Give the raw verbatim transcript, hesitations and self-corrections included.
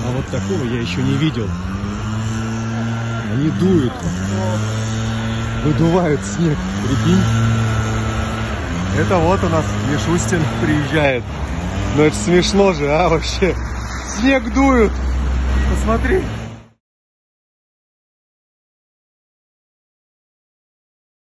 А вот такого я еще не видел. Они дуют, выдувают снег, прикинь. Это вот у нас Мишустин приезжает. Ну это смешно же, а, вообще. Снег дуют. Посмотри.